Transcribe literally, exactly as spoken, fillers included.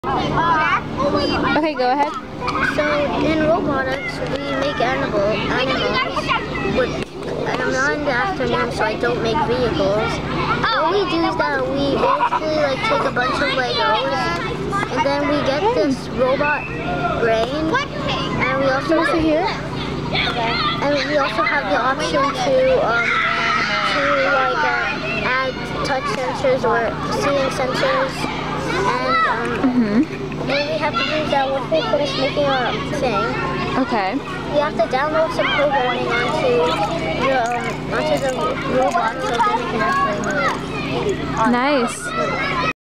Okay, go ahead. So in robotics, we make animal animals. With, and I'm not in the afternoon, so I don't make vehicles. What we do is that we basically like take a bunch of Legos, and then we get this robot brain, and we also Over here. and we also have the option to um, to like uh, add touch sensors or seeing sensors, and um, Mm-hmm. what we have to do is that once we finish making our thing, Okay. we have to download some programming onto the um, onto the robot so then we can actually move. Nice.